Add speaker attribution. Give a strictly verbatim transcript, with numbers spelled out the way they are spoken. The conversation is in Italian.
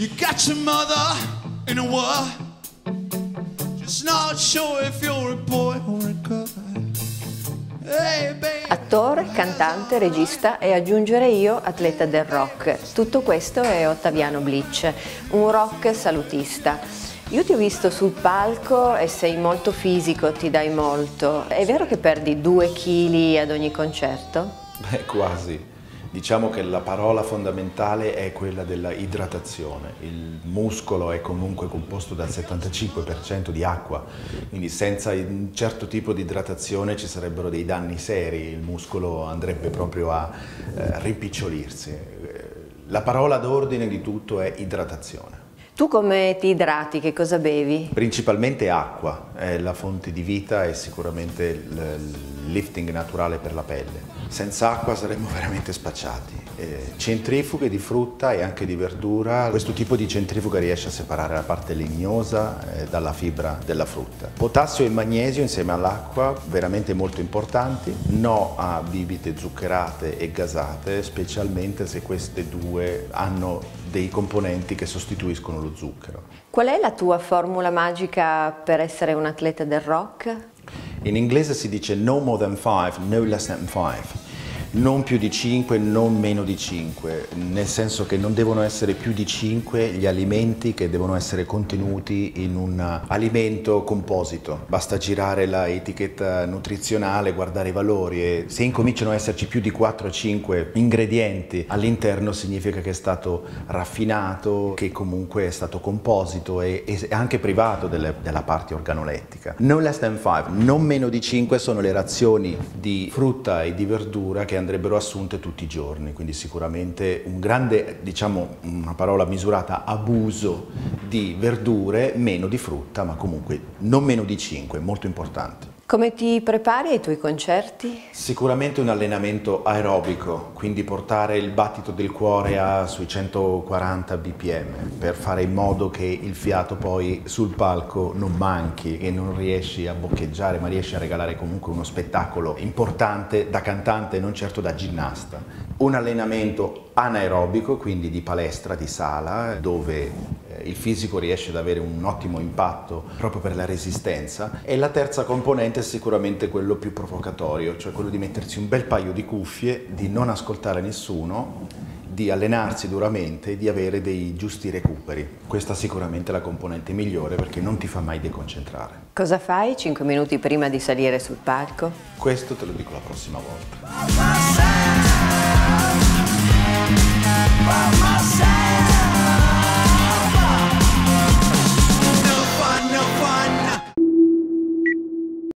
Speaker 1: You got your mother in a war, just not sure if you're a boy or a girl. Hey, baby.
Speaker 2: Attore, cantante, regista e aggiungerei io atleta del rock. Tutto questo è Ottaviano Bleach, un rock salutista. Io ti ho visto sul palco e sei molto fisico, ti dai molto. È vero che perdi due chili ad ogni concerto?
Speaker 3: Beh, quasi. Diciamo che la parola fondamentale è quella della idratazione. Il muscolo è comunque composto dal settantacinque per cento di acqua, quindi senza un certo tipo di idratazione ci sarebbero dei danni seri, il muscolo andrebbe proprio a eh, rimpicciolirsi. La parola d'ordine di tutto è idratazione.
Speaker 2: Tu come ti idrati? Che cosa bevi?
Speaker 3: Principalmente acqua, è la fonte di vita e sicuramente il lifting naturale per la pelle. Senza acqua saremmo veramente spacciati. Eh, centrifughe di frutta e anche di verdura, questo tipo di centrifuga riesce a separare la parte legnosa eh, dalla fibra della frutta. Potassio e magnesio insieme all'acqua, veramente molto importanti. No a bibite zuccherate e gasate, specialmente se queste due hanno dei componenti che sostituiscono lo zucchero.
Speaker 2: Qual è la tua formula magica per essere un atleta del rock?
Speaker 3: In inglese si dice no more than five, no less than five. Non più di cinque, non meno di cinque, nel senso che non devono essere più di cinque gli alimenti che devono essere contenuti in un alimento composito. Basta girare la etichetta nutrizionale, guardare i valori e se incominciano ad esserci più di quattro cinque ingredienti all'interno significa che è stato raffinato, che comunque è stato composito e, e anche privato delle, della parte organolettica. No less than five, non meno di cinque sono le razioni di frutta e di verdura che andrebbero assunte tutti i giorni, quindi sicuramente un grande, diciamo una parola misurata, abuso di verdure, meno di frutta, ma comunque non meno di cinque, molto importante.
Speaker 2: Come ti prepari ai tuoi concerti?
Speaker 3: Sicuramente un allenamento aerobico, quindi portare il battito del cuore a sui centoquaranta bpm per fare in modo che il fiato poi sul palco non manchi e non riesci a boccheggiare, ma riesci a regalare comunque uno spettacolo importante da cantante, non certo da ginnasta. Un allenamento anaerobico, quindi di palestra, di sala, dove il fisico riesce ad avere un ottimo impatto proprio per la resistenza, e la terza componente è sicuramente quello più provocatorio, cioè quello di mettersi un bel paio di cuffie, di non ascoltare nessuno, di allenarsi duramente e di avere dei giusti recuperi. Questa sicuramente è la componente migliore perché non ti fa mai deconcentrare.
Speaker 2: Cosa fai cinque minuti prima di salire sul palco?
Speaker 3: Questo te lo dico la prossima volta.